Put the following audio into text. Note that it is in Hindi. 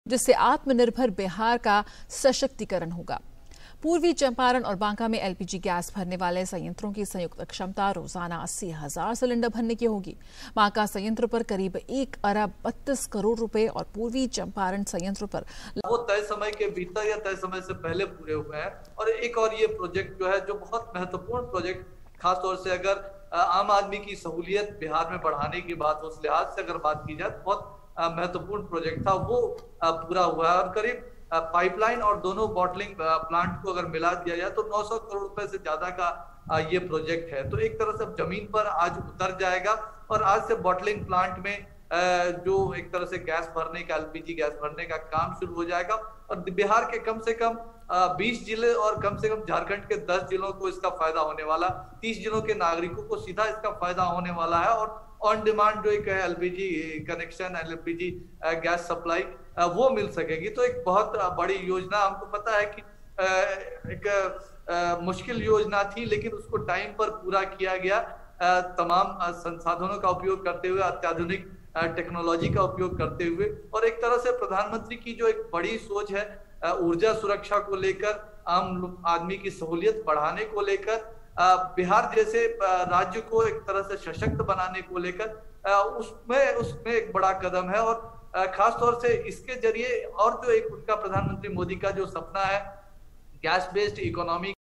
जिससे आत्मनिर्भर बिहार का सशक्तिकरण होगा। पूर्वी चंपारण और बांका में एलपीजी गैस भरने वाले संयंत्रों की संयुक्त क्षमता रोजाना 80,000 सिलेंडर भरने की होगी। बांका संयंत्र पर करीब 1 अरब 32 करोड़ रुपए और पूर्वी चंपारण संयंत्र पर वो तय समय के भीतर या तय समय से पहले पूरे हुए हैं। और एक और ये प्रोजेक्ट जो है, जो बहुत महत्वपूर्ण प्रोजेक्ट, खासतौर से अगर आम आदमी की सहूलियत बिहार में बढ़ाने की बात, उस लिहाज से अगर बात की जाए, बहुत महत्वपूर्ण प्रोजेक्ट था, वो पूरा हुआ है। और करीब पाइपलाइन और दोनों बॉटलिंग प्लांट को अगर मिला दिया जाए तो 900 करोड़ रुपए से ज्यादा का ये प्रोजेक्ट है। तो एक तरह से जमीन पर आज उतर जाएगा और आज से बॉटलिंग प्लांट में जो एक तरह से गैस भरने का, एलपीजी गैस भरने का काम शुरू हो जाएगा। और बिहार के कम से कम 20 जिले और कम से कम झारखंड के 10 जिलों को इसका फायदा होने वाला, 30 जिलों के नागरिकों को सीधा इसका फायदा होने वाला है। और ऑन डिमांड जो एक LPG connection, LPG gas supply वो मिल सकेगी। तो एक बहुत बड़ी योजना, हमको पता है कि एक मुश्किल योजना थी, लेकिन उसको टाइम पर पूरा किया गया, तमाम संसाधनों का उपयोग करते हुए, अत्याधुनिक टेक्नोलॉजी का उपयोग करते हुए। और एक तरह से प्रधानमंत्री की जो एक बड़ी सोच है ऊर्जा सुरक्षा को लेकर, आम आदमी की सहूलियत बढ़ाने को लेकर, बिहार जैसे राज्य को एक तरह से सशक्त बनाने को लेकर, उसमें एक बड़ा कदम है। और खास तौर से इसके जरिए और जो एक उनका प्रधानमंत्री मोदी का जो सपना है, गैस बेस्ड इकोनॉमी